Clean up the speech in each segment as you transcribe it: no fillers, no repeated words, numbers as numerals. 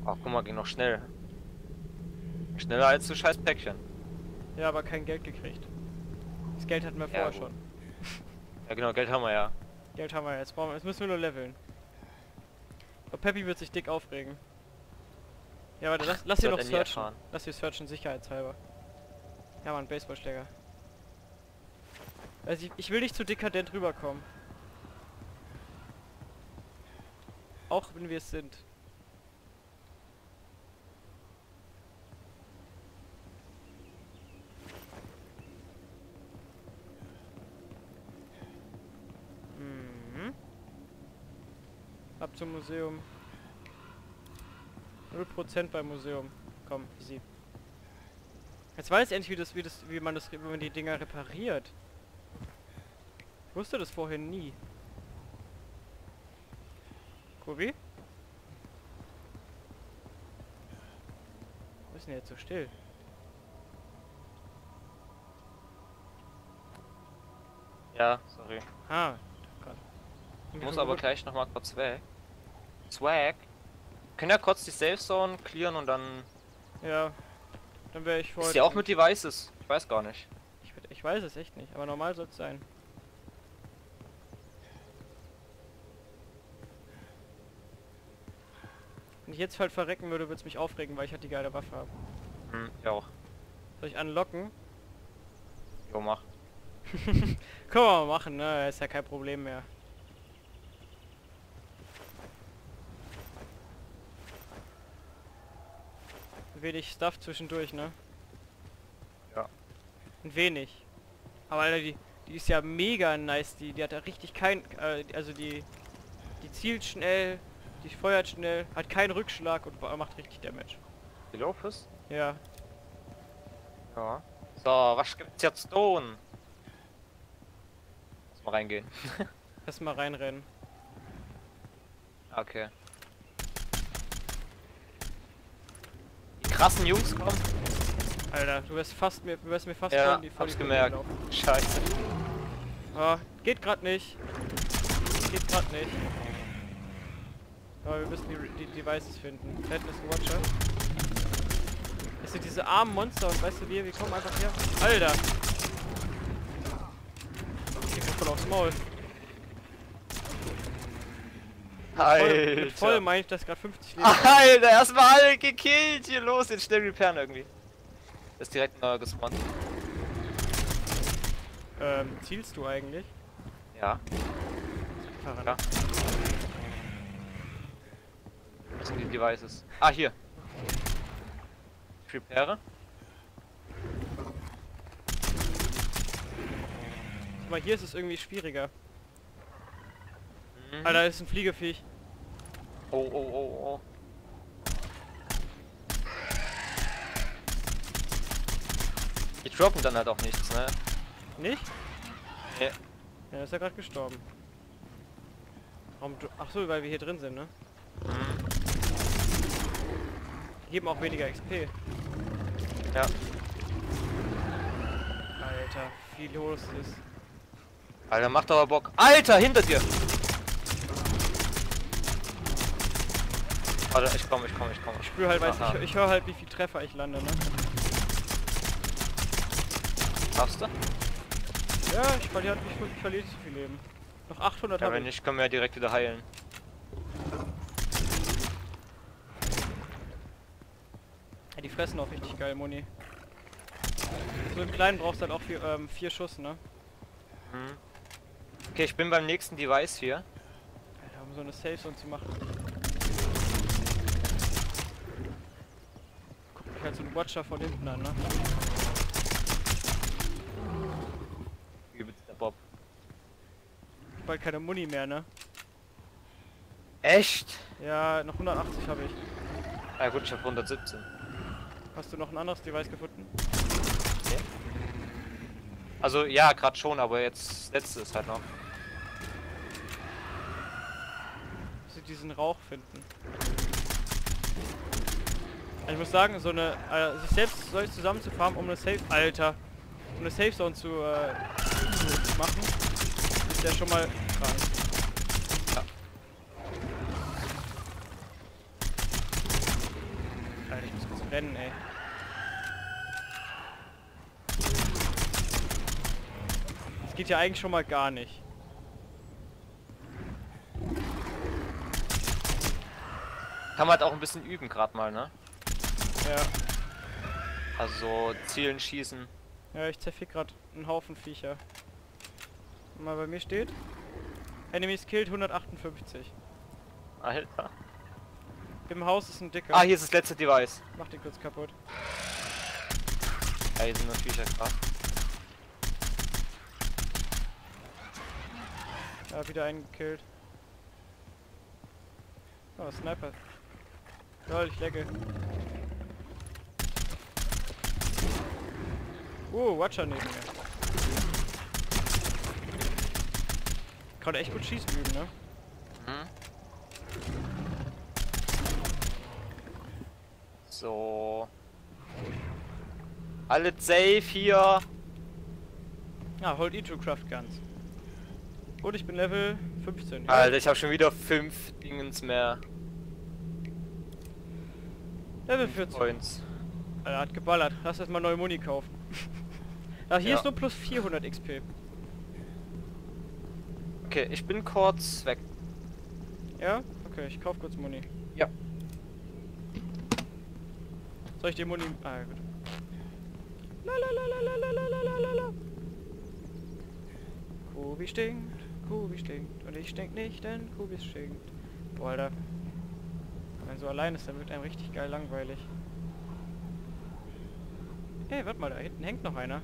Ach, guck mal, ging noch schnell. Schneller als du scheiß Päckchen. Ja, aber kein Geld gekriegt. Das Geld hatten wir Ja, vorher gut. schon. Ja genau, Geld haben wir ja. Geld haben wir jetzt. Jetzt müssen wir nur leveln. Aber Peppy wird sich dick aufregen. Ja, warte, lass hier wird noch er nie searchen. erfahren. Lass hier searchen, sicherheitshalber. Ja, Mann, Baseballschläger. Also ich will nicht zu dekadent rüberkommen. Auch wenn wir es sind. Mhm. Ab zum Museum. 0% beim Museum. Komm, easy. Jetzt weiß ich endlich, wie man die Dinger repariert. Ich wusste das vorher nie. Kobi? Wo ist denn jetzt so still? Ja, sorry. Ah, Gott. Ich muss aber gleich nochmal kurz weg. Swag. Können ja kurz die Safe Zone clearen und dann... Ja, dann wäre ich voll. Ist die auch mit Devices? Ich weiß gar nicht. Ich weiß es echt nicht, aber normal soll es sein. Wenn ich jetzt halt verrecken würde, würde es mich aufregen, weil ich halt die geile Waffe habe. Ja auch. Soll ich unlocken? Jo, mach. Können wir mal machen, ne? Ist ja kein Problem mehr. Wenig Stuff zwischendurch, ne? Ja. Ein wenig. Aber Alter, die ist ja mega nice. Die hat ja richtig also die zielt schnell, die feuert schnell, hat keinen Rückschlag und macht richtig Damage. Die Lopez? Ja. Ja. So, was gibt's jetzt tun? Lass mal reingehen. Lass mal reinrennen. Okay. Die krassen Jungs kommen. Alter, du wärst mir fast Ja, vor die hab's Füße gemerkt. gelaufen. Scheiße. Ah, geht grad nicht. Geht grad nicht. Aber wir müssen die Devices finden. Da hinten ist ein Watcher. Das sind diese armen Monster und weißt du wir kommen einfach her. Alter! Ich krieg voll aufs Maul. Mit voll meine ich, dass gerade 50 Leben. Alter, erstmal alle gekillt. Hier los, jetzt schnell repairen irgendwie. Ist direkt gespawnt. Zielst du eigentlich? Ja. Fahrrad. Ja. Was sind die Devices? Ah, hier. Ich repaiere. Guck mal, hier ist es irgendwie schwieriger. Mhm. Alter, ist ein Fliegeviech. Oh, oh, oh, oh. Die droppen dann halt auch nichts, ne? Nicht? Nee. Ja, ist ja gerade gestorben. Warum du... Ach so, weil wir hier drin sind, ne? Mhm. Die geben auch weniger XP. Ja. Alter, wie los ist. Alter, macht aber Bock. Alter, hinter dir! Warte, ich komm. Ich spüre halt, Aha. ich höre halt, wie viel Treffer ich lande, ne? Schaffst du? Ja, ich verliere nicht so viel Leben. Noch 800 Ja, habe wenn ich. nicht, können wir ja direkt wieder heilen. Ja, die fressen auch richtig geil, Muni. So im Kleinen brauchst du halt auch 4 Schuss, ne? Mhm. Okay, ich bin beim nächsten Device hier. Alter, um so eine Safe Zone zu machen. Guck mich halt so einen Watcher von hinten an, ne? Übelst der Bob. Ich hab bald keine Muni mehr, ne? Echt? Ja, noch 180 habe ich. Ja gut, ich hab 117. Hast du noch ein anderes Device gefunden? Okay. Also ja, gerade schon, aber jetzt letztes halt noch. Dass sie diesen Rauch finden. Also ich muss sagen, so eine sich selbst solch zusammen zu farmen, um eine Safe Zone zu machen, ist ja schon mal krank. Ja. Alter, ich muss kurz rennen, ey. Das geht ja eigentlich schon mal gar nicht. Kann man halt auch ein bisschen üben, gerade mal, ne? Ja. Also so zielen, schießen. Ja, ich zerfick gerade einen Haufen Viecher. Mal bei mir steht. Enemies killed 158. Alter. Im Haus ist ein dicker. Ah, hier ist das letzte Device. Mach den kurz kaputt. Ja, hier sind nur Viecher gerade. Ja, wieder einen gekillt. Oh, Sniper. Lol, ich lecke. Watcher neben mir. Kann echt gut schießen üben, ne? Mhm. So. Alle safe hier. Ah, hold E2 Craft Guns. Und ich bin Level 15. Ja. Alter, ich habe schon wieder 5 Dingens mehr. Level 14. Points. Er hat geballert. Lass erst mal neue Muni kaufen. Ah, hier Ja. ist nur plus 400 XP. Okay, ich bin kurz weg. Ja? Okay, ich kauf kurz Muni. Ja. Soll ich die Muni... Ah, ja, gut. Lalalalalalalalalala. Kubi stinkt, Kubi stinkt. Und ich stink nicht, denn Kubi stinkt. Boah, Alter. Wenn man so allein ist, dann wird einem richtig geil langweilig. Ey, warte mal, da hinten hängt noch einer.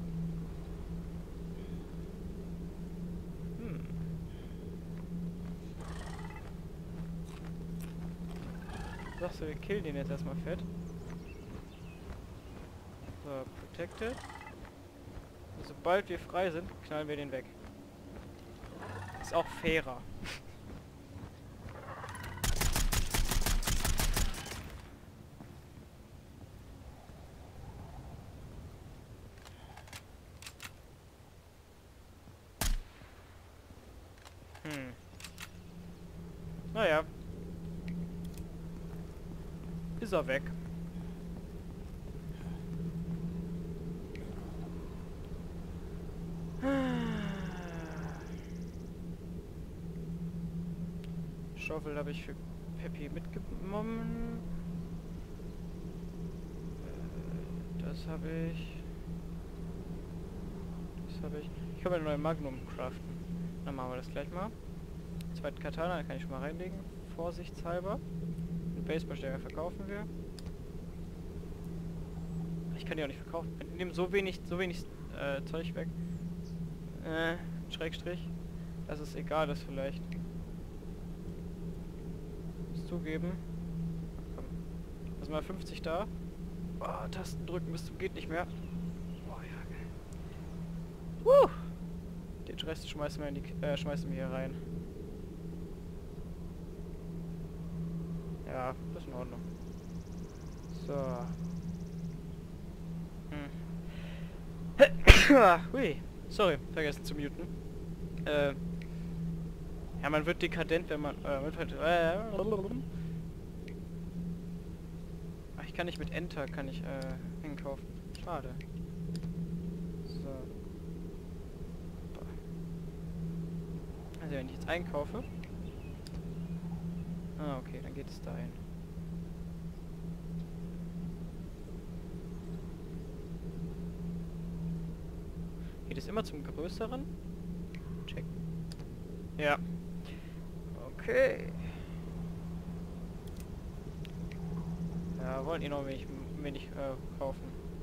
Sagst du, wir killen den jetzt erstmal fett. So, protected. Und sobald wir frei sind, knallen wir den weg. Ist auch fairer. Naja. Ist er weg. Schaufel habe ich für Peppy mitgenommen. Das habe ich. Das habe ich. Ich kann mir eine neue Magnum craften. Dann machen wir das gleich mal. Zweiten Katana, kann ich schon mal reinlegen. Vorsichtshalber. Den Baseballschläger verkaufen wir. Ich kann die auch nicht verkaufen. Wir nehmen so wenig Zeug weg. Schrägstrich. Dass es egal ist vielleicht. Muss zugeben. Komm. Lass mal 50 da. Oh, Tasten drücken bis zum geht nicht mehr. Oh ja, geil. Den Rest schmeißen wir in die schmeißen wir hier rein. Ja, das ist in Ordnung. So. Hui. Sorry, vergessen zu muten. Ja, man wird dekadent, wenn man... Ach, ich kann nicht mit Enter, kann ich einkaufen. Schade. So. Also wenn ich jetzt einkaufe... Ah, okay, dann geht es dahin. Geht es immer zum größeren? Check. Ja. Okay. Ja, wollen die noch wenig kaufen.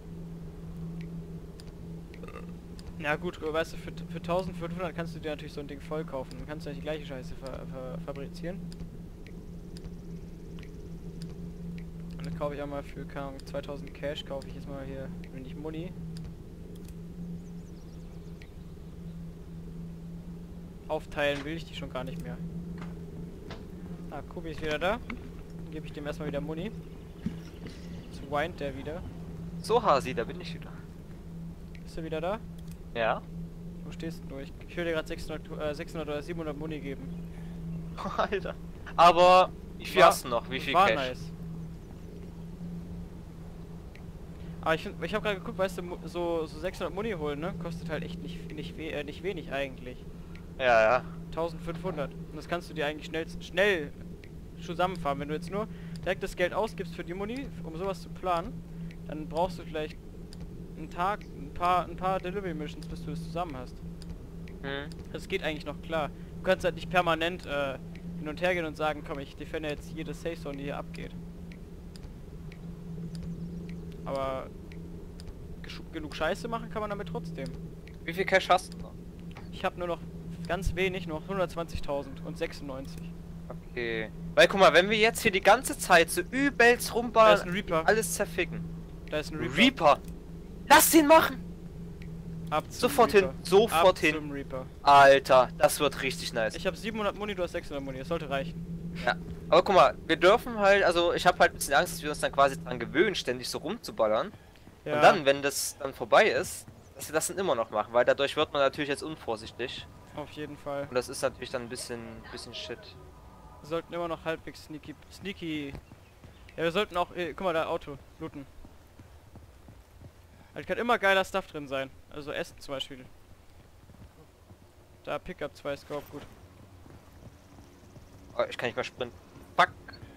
Na gut, weißt du, für 1500 kannst du dir natürlich so ein Ding voll kaufen. Dann kannst du ja die gleiche Scheiße fabrizieren. Und dann kaufe ich auch mal für, keine Ahnung, 2000 Cash, kaufe ich jetzt mal hier, wenn ich Muni. Aufteilen will ich die schon gar nicht mehr. Ah, Kubi ist wieder da. Dann gebe ich dem erstmal wieder Muni. Jetzt weint der wieder. So, Hasi, da bin ich wieder. Bist du wieder da? Ja? Wo stehst du? Ich will dir gerade 600 oder 700 Muni geben. Alter. Aber wie viel hast du noch? Wie viel war Cash? Nice. Aber ich habe gerade geguckt, weißt du, so 600 Muni holen, ne? Kostet halt echt nicht wenig eigentlich. Ja, ja. 1500. Und das kannst du dir eigentlich schnell zusammenfahren. Wenn du jetzt nur direkt das Geld ausgibst für die Muni, um sowas zu planen, dann brauchst du vielleicht einen Tag, ein paar Delivery Missions, bis du das zusammen hast. Das geht eigentlich noch klar. Du kannst halt nicht permanent hin und her gehen und sagen, komm, ich defende jetzt jede Safe Zone, die hier abgeht. Aber genug Scheiße machen kann man damit trotzdem. Wie viel Cash hast du noch? Ich habe nur noch ganz wenig, noch 120.000 und 96. Okay. Weil guck mal, wenn wir jetzt hier die ganze Zeit so übelst Da rumballern, ist ein Reaper. alles zerficken. Da ist ein Reaper. Reaper! Lass den machen! Ab zum Sofort Reaper. hin, sofort Ab hin. zum Reaper. Alter, das wird richtig nice. Ich habe 700 Muni, du hast 600 Muni. Das sollte reichen. Ja. Aber guck mal, wir dürfen halt, also ich habe halt ein bisschen Angst, dass wir uns dann quasi dran gewöhnen, ständig so rumzuballern. Ja. Und dann, wenn das dann vorbei ist, dass wir das dann immer noch machen, weil dadurch wird man natürlich jetzt unvorsichtig. Auf jeden Fall. Und das ist natürlich dann ein bisschen shit. Wir sollten immer noch halbwegs sneaky. Ja, wir sollten auch, guck mal, da Auto looten. Halt kann immer geiler Stuff drin sein. Also Essen zum Beispiel. Da Pickup 2 Scope, gut. Oh, ich kann nicht mehr sprinten. Fuck.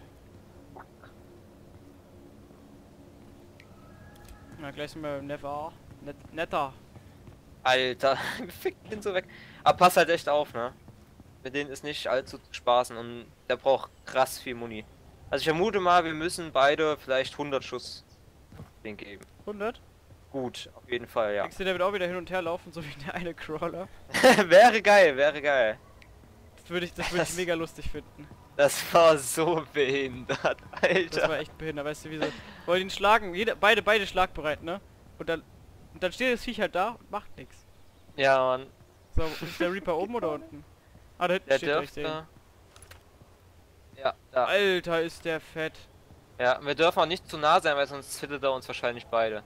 Na, gleich sind wir netter. Alter, fick den so weg. Aber pass halt echt auf, ne? Mit denen ist nicht allzu zu spaßen und der braucht krass viel Muni. Also ich vermute mal, wir müssen beide vielleicht 100 Schuss den geben. 100? Gut, auf jeden Fall, ja. Denkst du, der wird auch wieder hin und her laufen, so wie der eine Crawler? Wäre geil, wäre geil. Das würde ich mega lustig finden. Das war so behindert, Alter. Das war echt behindert, weißt du, wie so. Wollen ihn schlagen, beide schlagbereit, ne? Und dann steht das Viech halt da und macht nichts. Ja, Mann. So, ist der Reaper oben oder unten? Ah, da hinten Der steht er, ich seh ihn. dürfte... Ja, da. Alter, ist der fett. Ja, wir dürfen auch nicht zu nah sein, weil sonst hittet er uns wahrscheinlich beide.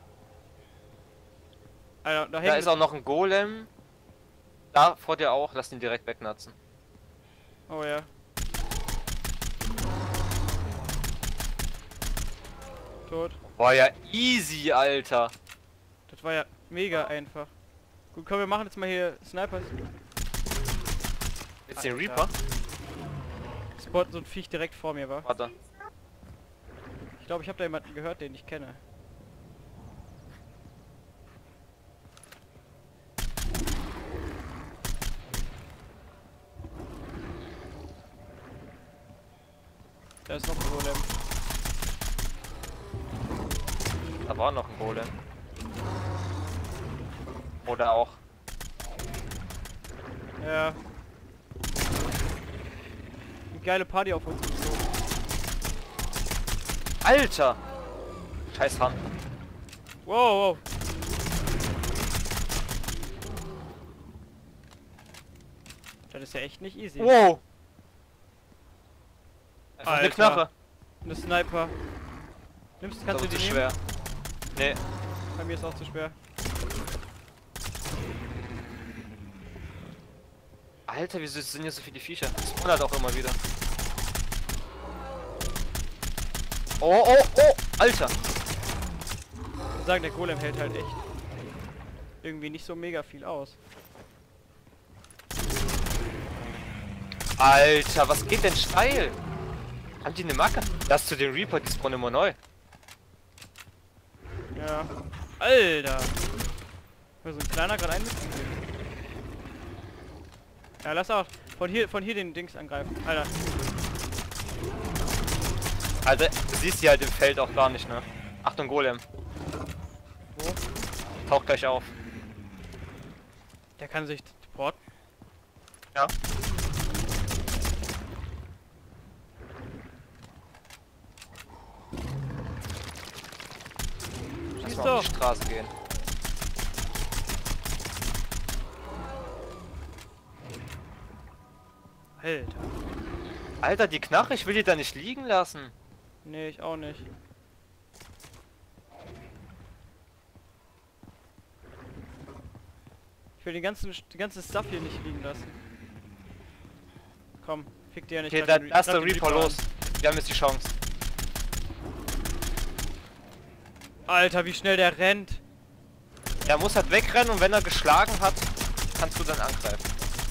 Alter, Da hängt ist auch noch ein Golem. Da vor dir auch, lass ihn direkt wegnatzen. Oh ja. Tot. War ja easy, Alter. Das war ja mega einfach. Gut, komm, wir machen jetzt mal hier Snipers. Jetzt den Alter. Reaper? Spotten so ein Viech direkt vor mir, war. Warte. Ich glaube, ich habe da jemanden gehört, den ich kenne. Da ist noch ein Golem. Da war noch ein Golem. Oder auch. Ja. Eine geile Party auf uns gezogen. Alter! Scheiß Hand. Wow, wow. Das ist ja echt nicht easy. Wow! Einfach eine Alter. Knarre. Eine Sniper. Kannst du die zu nehmen? schwer. Nee. Bei mir ist auch zu schwer. Alter, wieso sind hier so viele Viecher? Das wundert auch immer wieder. Oh, oh, oh! Alter! Ich muss sagen, der Golem hält halt echt irgendwie nicht so mega viel aus. Alter, was geht denn steil? Haben die eine Macke? Das zu den Reaper, die spawnen immer neu. Ja. Alter! So ein kleiner gerade ein. Ja, lass auch von hier den Dings angreifen. Alter. Alter, du siehst die halt im Feld auch gar nicht, ne? Achtung, Golem. Wo? Taucht gleich auf. Der kann sich porten. Ja. Lass Schieß mal doch. auf die Straße gehen. Alter. Alter, die Knarre, ich will die da nicht liegen lassen. Nee, ich auch nicht. Ich will die ganze Stuff hier nicht liegen lassen. Komm, fick dir ja nicht. Okay, gleich lass gleich der den Reaper los. Wir haben jetzt die Chance. Alter, wie schnell der rennt. Er muss halt wegrennen und wenn er geschlagen hat, kannst du dann angreifen.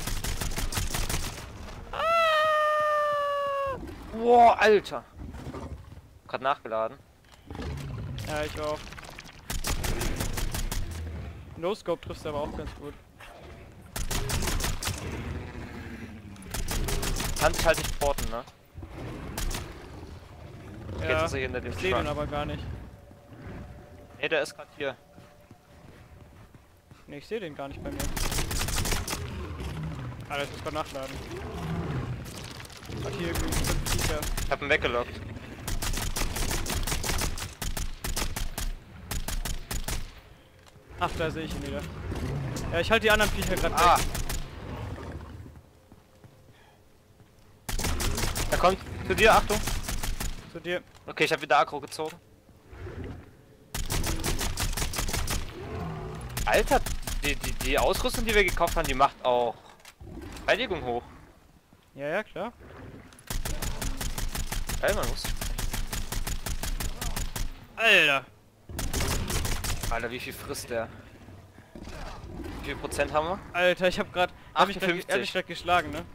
Boah, Alter. Gerade nachgeladen. Ja, ich auch. No-Scope triffst du aber auch ganz gut. Kann sich halt nicht porten, ne? Okay, jetzt Ja, ist er hier hinter dem ich sehe den Truck. aber gar nicht. Ne, der ist gerade hier. Ne, ich sehe den gar nicht bei mir. Alter, ich muss gerade nachladen. Hat hier irgendwie 5 Viecher. Ich hab ihn weggelockt. Ach, da sehe ich ihn wieder. Ja, ich halte die anderen Viecher gerade Ah! weg. Er kommt zu dir, Achtung! Zu dir. Okay, ich habe wieder Aggro gezogen. Alter, die Ausrüstung, die wir gekauft haben, die macht auch Verteidigung hoch. Ja, ja, klar. Geil, man muss. Alter! Alter, wie viel frisst der? Wie viel Prozent haben wir? Alter, ich hab grad... Er hat mich 58. grad geschlagen, ne?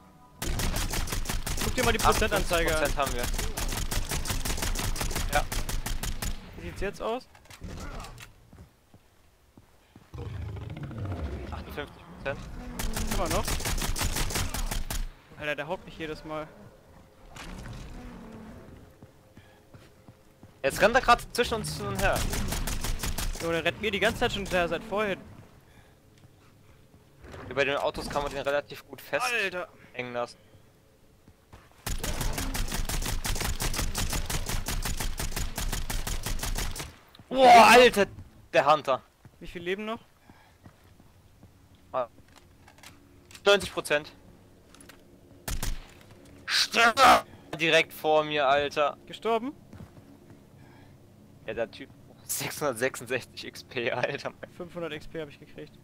Guck dir mal die Prozentanzeige an. 58% haben wir. Ja. Wie sieht's jetzt aus? 58%. Immer noch. Alter, der haut mich jedes Mal. Jetzt rennt er gerade zwischen uns hin und her. So, der rennt mir die ganze Zeit schon hinterher, seit vorhin. Bei den Autos kann man den relativ gut fest Alter! hängen lassen. Boah, Alter! Der Hunter. Wie viel leben noch? 90%. Stirb! Direkt vor mir, Alter. Gestorben? Ja, der Typ. 666 XP, Alter. 500 XP habe ich gekriegt.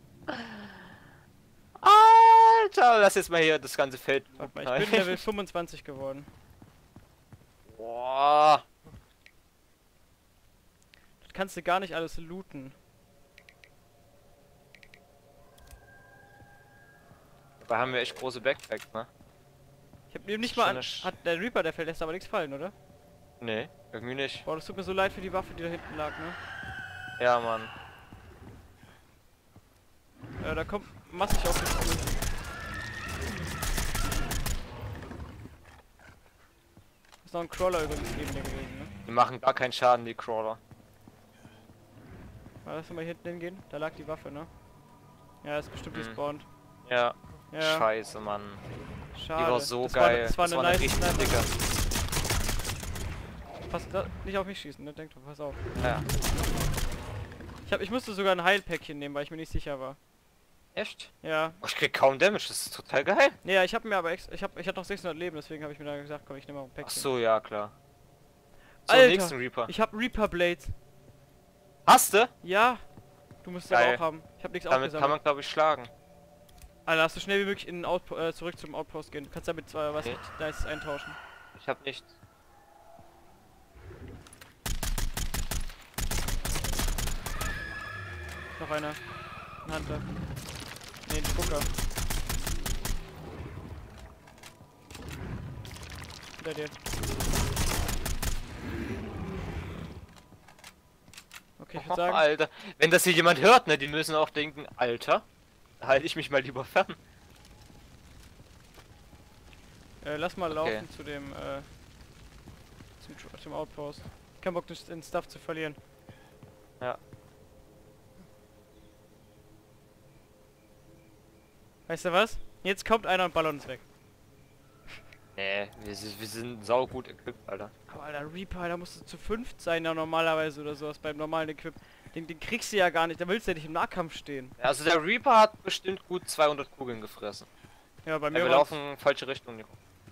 Alter, lass jetzt mal hier das ganze Feld. Warte mal, ich bin Level 25 geworden. Boah. Das kannst du gar nicht alles looten. Dabei haben wir echt große Backpacks, ne? Ich hab mir nicht Schon mal an... eine Hat der Reaper, der lässt aber nichts fallen, oder? Nee, irgendwie nicht. Boah, das tut mir so leid für die Waffe, die da hinten lag, ne? Ja, Mann. Da kommt massig auf mich zu. Ist noch ein Crawler übrigens neben mir gewesen, ne? Die machen gar keinen Schaden, die Crawler. Lass mal hier hinten hingehen. Da lag die Waffe, ne? Ja, ist bestimmt respawned. Ja. Ja, Scheiße, Mann. schade. Die war so das geil. Das war eine nice richtig Sniper. dicke. Pass nicht auf mich schießen, ne? Denk doch, pass auf. Ja. Ich musste sogar ein Heilpäckchen nehmen, weil ich mir nicht sicher war. Echt? Ja. Oh, ich krieg kaum Damage, das ist total geil. Ja, ich habe mir aber ich hatte noch 600 Leben, deswegen habe ich mir da gesagt, komm, ich nehme auch ein Ach Päckchen. so, ja, klar. Zum Alter, nächsten Reaper. Ich habe Reaper Blades. Hast du? Ja. Du musst es Geil. aber auch haben. Ich habe nichts Damit kann aufgesammelt. man, glaube ich, schlagen. Alter, lass so schnell wie möglich in den zurück zum Outpost gehen. Du kannst damit zwar was Okay. Nices eintauschen. Ich hab nichts. Noch einer. Ein Hunter. Ne, ein Spucker. Hinter dir. Okay, ich würde sagen, Alter, wenn das hier jemand hört, ne, die müssen auch denken, Alter, da halte ich mich mal lieber fern. lass mal Okay. laufen zu dem, zum Outpost. Kein Bock, den Stuff zu verlieren. Ja. Weißt du was? Jetzt kommt einer und ballert uns weg. Nee, wir sind saugut equipped, Alter. Aber Alter, Reaper, da musst du zu 5 sein, ja, normalerweise oder sowas beim normalen Equip. Den kriegst du ja gar nicht, da willst du ja nicht im Nahkampf stehen. Also der Reaper hat bestimmt gut 200 Kugeln gefressen. Ja, bei Ja, mir wir war's- laufen in falsche Richtung, Nico.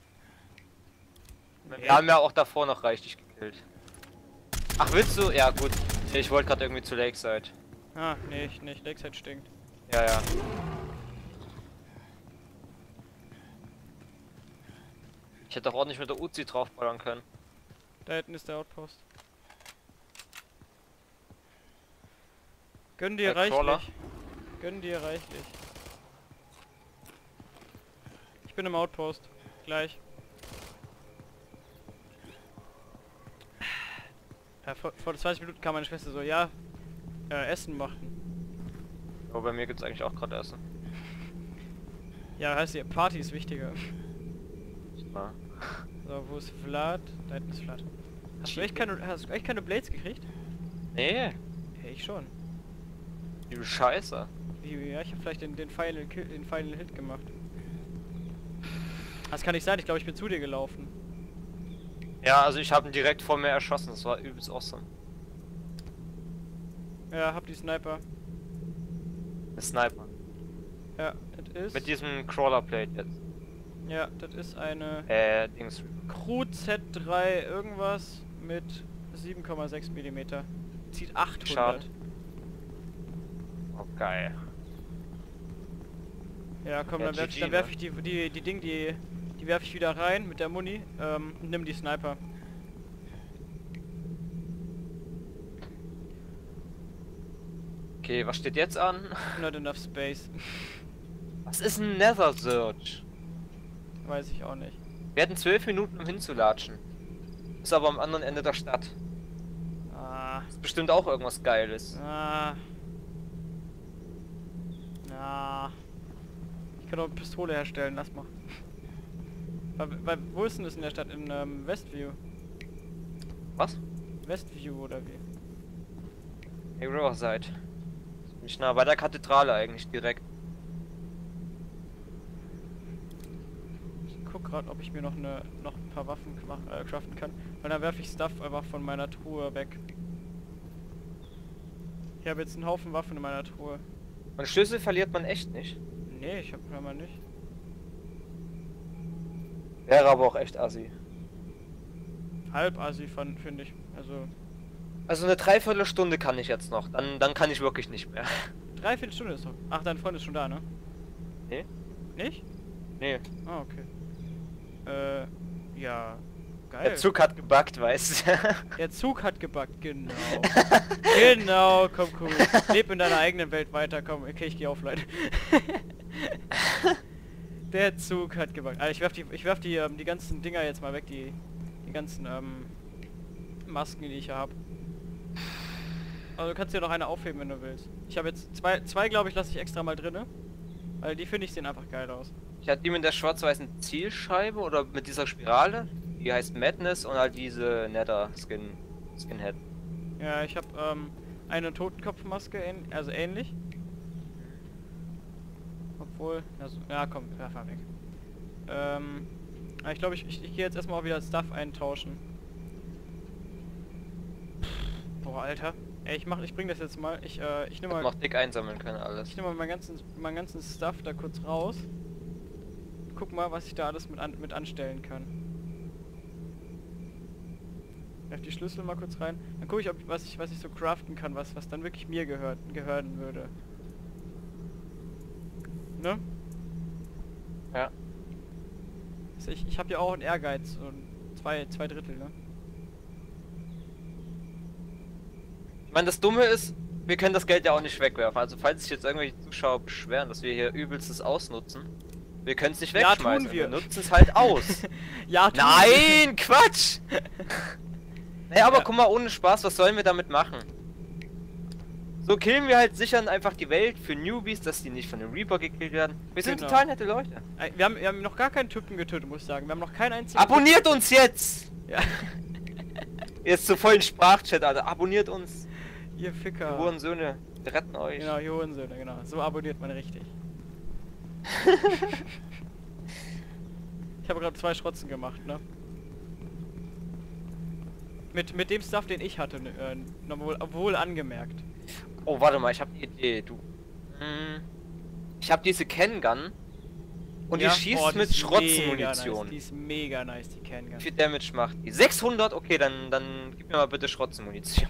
Nee. Wir haben ja auch davor noch reichlich gekillt. Ach, willst du? Ja, gut. Ich wollte gerade irgendwie zu Lakeside. Ah, nee, nicht. Lakeside stinkt. Ja, ja. Ich hätte auch ordentlich mit der Uzi draufballern können. Da hinten ist der Outpost. Gönn dir Crawler. reichlich. Gönn dir reichlich. Ich bin im Outpost. Gleich. Ja, vor 20 Minuten kam meine Schwester so, ja, Essen machen. Aber bei mir gibt's eigentlich auch gerade Essen. Ja, heißt die Party ist wichtiger. Ja. So, wo ist Vlad? Da hinten ist Vlad. Hast du echt keine Blades gekriegt? Nee, Ja, ich schon. du Scheiße. Ja, ich habe vielleicht den Final Hit gemacht. Das kann nicht sein, ich glaube, ich bin zu dir gelaufen. Ja, also ich habe ihn direkt vor mir erschossen, das war übelst awesome. Ja, hab die Sniper. Ein Sniper. Ja, das ist... Mit diesem Crawler-Plate jetzt. Ja, das ist eine Dings. Crew Z3 irgendwas mit 7,6 mm. Zieht 800. Schade. Oh, geil. Ja, komm, Ja, dann werf GG, ich die werf ich wieder rein mit der Muni und nimm die Sniper. Okay, was steht jetzt an? Not enough space. Was ist ein Nether Search? Weiß ich auch nicht. Wir hatten 12 Minuten, um hinzulatschen. Ist aber am anderen Ende der Stadt. Ah. Ist bestimmt auch irgendwas Geiles. Ah. Na. Ich kann doch eine Pistole herstellen, lass mal. Wo ist denn das in der Stadt? In Westview? Was? Westview oder wie? Hey, Riverside. Nicht nah bei der Kathedrale eigentlich direkt. Ich guck gerade, ob ich mir noch ein paar Waffen craften kann. Weil dann werfe ich Stuff einfach von meiner Truhe weg. Ich habe jetzt einen Haufen Waffen in meiner Truhe. Und Schlüssel verliert man echt nicht. Nee, ich hab mal nicht. Wäre aber auch echt assi. Halb assi finde ich. Also eine Dreiviertelstunde kann ich jetzt noch. Dann kann ich wirklich nicht mehr. 3/4 Stunde ist doch. Ach, dein Freund ist schon da, ne? Nee? Nicht? Nee. Ah, okay. Ja. Geil. Der Zug hat gebuggt, weißt du. Der Zug hat gebuggt, genau. Genau, komm, cool. Leb in deiner eigenen Welt weiter, komm. Okay, ich geh offline. Der Zug hat gebuggt. Also ich werf die ganzen Dinger jetzt mal weg, die ganzen Masken, die ich hier habe. Also du kannst dir noch eine aufheben, wenn du willst. Ich habe jetzt zwei glaube ich, lasse ich extra mal drinne. Weil die finde ich sehen einfach geil aus. Ich hatte die mit der schwarz-weißen Zielscheibe oder mit dieser Spirale. Die heißt Madness und halt diese Nether Skinhead. Ja, ich habe eine Totenkopfmaske, also ähnlich. Obwohl, also, ja komm, werf mal weg. Ich glaube, ich gehe jetzt erstmal auch wieder Stuff eintauschen. Boah, Alter. Ey, ich bring das jetzt mal. Ich nehme mal Noch dick einsammeln können alles. Ich nehme mal meinen ganzen Stuff da kurz raus. Guck mal, was ich da alles mit anstellen kann. Werf die Schlüssel mal kurz rein. Dann gucke ich, was ich so craften kann, was dann wirklich mir gehören würde. Ne? Ja. Also ich habe ja auch einen Ehrgeiz, so zwei Drittel, ne? Ich meine, das Dumme ist, wir können das Geld ja auch nicht wegwerfen. Also falls sich jetzt irgendwelche Zuschauer beschweren, dass wir hier übelstes ausnutzen, wir können es nicht Ja, wegschmeißen. tun wir. Nutzen es halt aus. Ja, tun Nein, Quatsch! Naja, aber Ja. guck mal, ohne Spaß, was sollen wir damit machen? So killen wir halt, sichern einfach die Welt für Newbies, dass die nicht von dem Reaper gekillt werden. Wir sind Genau. total nette Leute. Wir haben noch gar keinen Typen getötet, muss ich sagen. Wir haben noch keinen einzigen... Abonniert uns jetzt! Ja, Jetzt so vollen Sprachchat, Alter. Abonniert uns. ihr Ficker. Die Hurensöhne. Wir retten euch. Genau, hier Hurensöhne, genau. So abonniert man richtig. Ich habe gerade 2 Schrotzen gemacht, ne? Mit dem Stuff, den ich hatte, wohl angemerkt. Oh, warte mal, ich habe die Idee, du. Ich habe diese Ken-Gun und Ja? die schießt Oh, die mit ist mega Schrotzenmunition. nice. Die ist mega nice, die Can-Gun. Wie viel Damage macht die? 600? Okay, dann gib mir mal bitte Schrotzenmunition.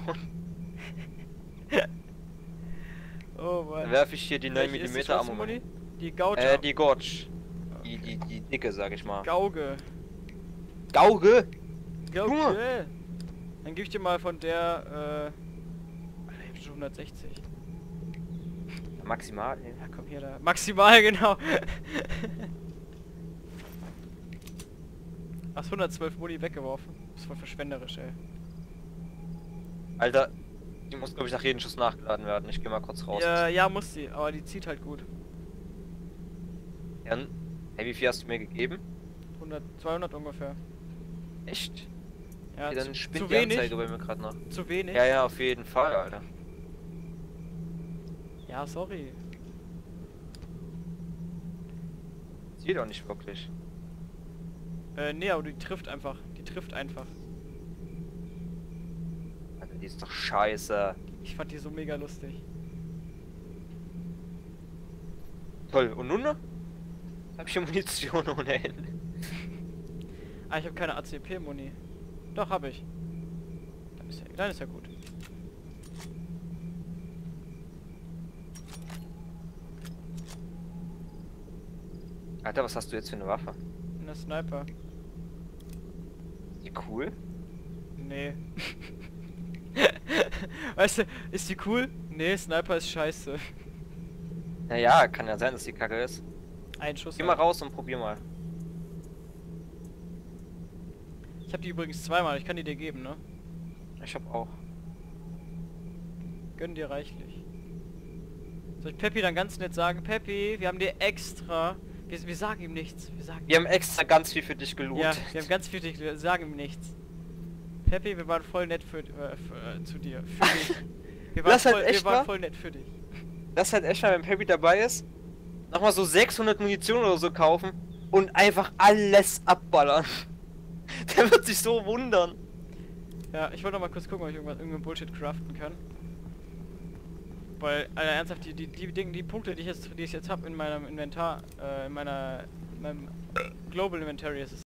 Oh Mann. Dann werfe ich hier die 9 Welche ist mm die Ammo. Schrotzenmuni? Die Gauge. Die Gorge. Die dicke, sag ich mal. Gauge. Gauge? Dann gebe ich dir mal von der, Alter, ich hab schon 160. Maximal. Ja. Ja, komm hier da. Maximal, genau. Hast 112 Muni weggeworfen. Das ist voll verschwenderisch, ey. Alter, die muss glaube ich nach jedem Schuss nachgeladen werden. Ich gehe mal kurz raus. Ja, muss sie, aber die zieht halt gut. Ja, hey, wie viel hast du mir gegeben? 200 ungefähr. Echt? Ja, Okay, dann spinnt zu die wenig. Anzeige bei mir gerade noch. Zu wenig? Ja, ja, auf jeden Fall, Alter. Ja, sorry. Sieht doch nicht wirklich. Nee, aber die trifft einfach. Die trifft einfach. Alter, die ist doch scheiße. Ich fand die so mega lustig. Toll, und nun? Hab ich ja Munition ohne Ende. Ah, ich habe keine ACP-Muni. Doch, habe ich. Dann ist ja gut. Alter, was hast du jetzt für eine Waffe? Eine Sniper. Die cool? Nee. Weißt du, ist die cool? Nee, Sniper ist scheiße. Naja, kann ja sein, dass die kacke ist. Ein Schuss. Geh mal raus und probier mal. Ich habe die übrigens zweimal, ich kann die dir geben, ne? Ich hab auch. Gönn dir reichlich. Soll ich Peppi dann ganz nett sagen? Peppi, wir haben dir extra... Wir sagen ihm nichts. Wir haben extra ganz viel für dich gelootet. Ja, wir haben ganz viel, wir sagen ihm nichts. Peppi, wir waren voll nett zu dir. Für dich. Wir waren voll nett für dich. Das ist halt echt mal, wenn Peppy dabei ist, nochmal so 600 Munition oder so kaufen und einfach alles abballern. Der wird sich so wundern. Ja, ich wollte noch mal kurz gucken, ob ich irgendeinen Bullshit craften kann. Weil, Alter, ernsthaft, die Punkte, die ich jetzt habe in meinem Inventar, in meinem Global Inventory, ist es